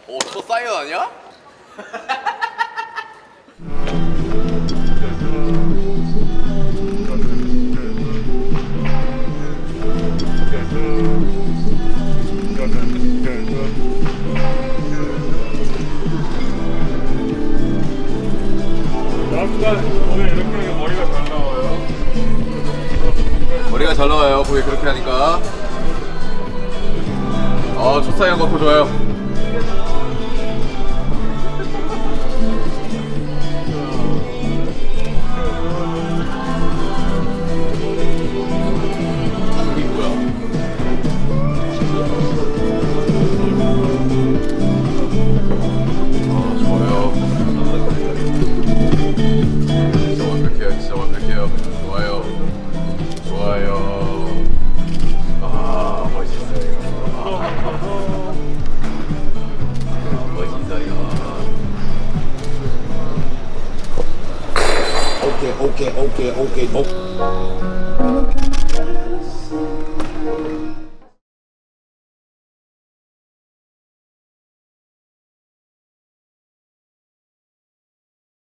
저 사이언 아니야? 오늘 이렇게 머리가 잘 나와요. 머리가 잘 나와요. 거기 그렇게 하니까. 첫 사이언 갖고 좋아요. 오케이.